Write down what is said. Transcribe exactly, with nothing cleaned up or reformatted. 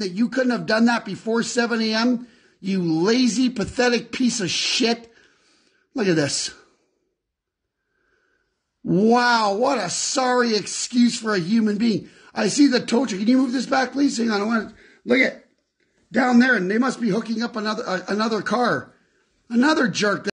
that you couldn't have done that before seven a.m.? You lazy, pathetic piece of shit. Look at this. Wow, what a sorry excuse for a human being. I see the tow truck. Can you move this back, please? Hang on. I want to look at down there, and they must be hooking up another uh, another car. Another jerk.